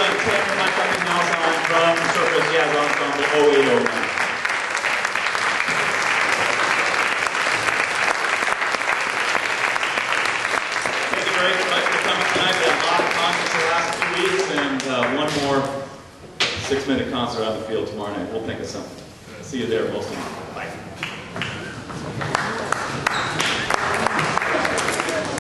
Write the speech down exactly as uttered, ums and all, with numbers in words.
on tenor, my fucking mouse on from Shorecrest Jazz Ensemble oh eight oh nine. Thank you very much for coming tonight. We had a lot of concerts the last two weeks, and uh, one more six-minute concert on the field tomorrow night. We'll think of something. See you there, most of you. Bye.